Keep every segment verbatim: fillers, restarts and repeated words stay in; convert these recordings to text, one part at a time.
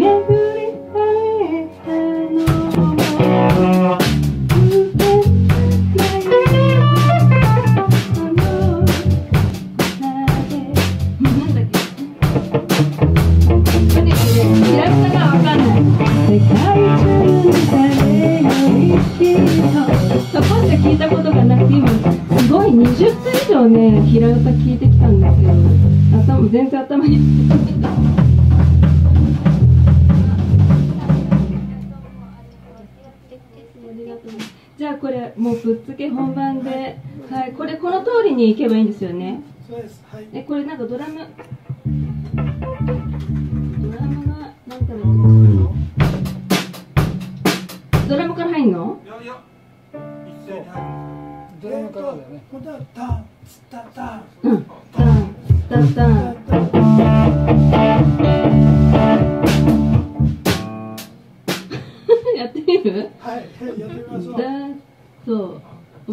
聞いたことがなくて、今すごいにじゅっつ以上ね、平歌聞いてきたんですよ。頭全然頭にじゃあこれもうぶっつけ本番で、はい、これこの通りに行けばいいんですよね。 そうです。はい。 え、これなんかドラムドラムが何から入ってるの？ドラムから入んの？ いやいや、一斉に入る。 ドラムからだよね。これはタンツタタン。 うん。タンタタン。やってみる？ はい、やってみましょう。 だそう、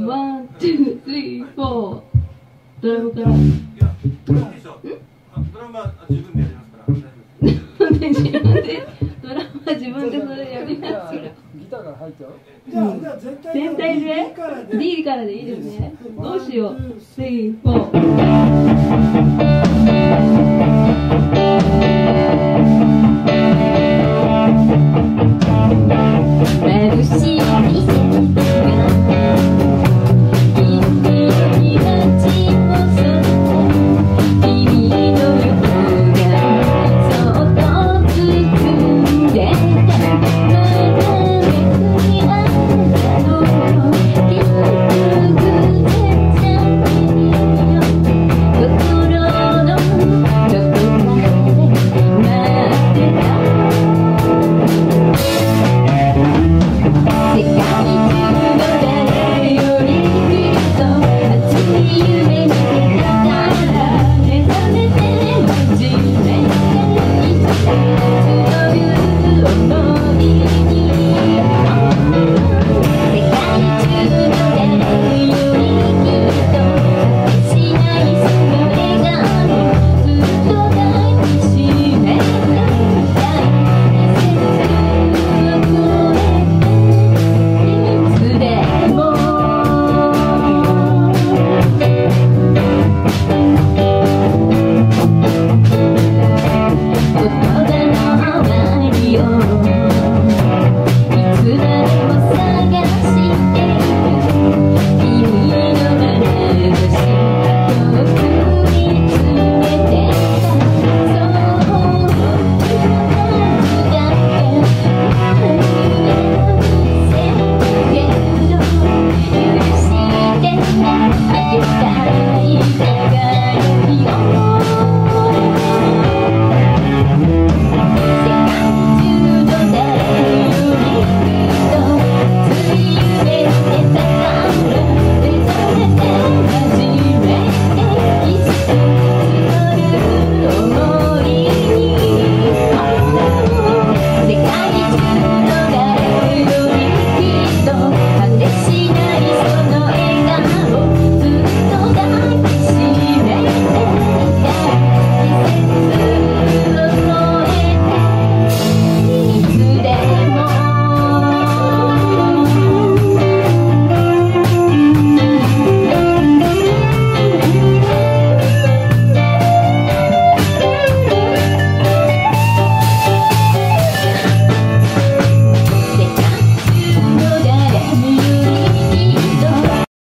ワン、ツー、スリー、フォー。ドラムから。 いや、いいでしょ。ドラムは自分でやりますから。 自分でドラムは自分でそれやりますから。 ギターから入っちゃう？じゃあ、じゃあ全体全体で D からでいいですね。どうしよう。スリー、フォー。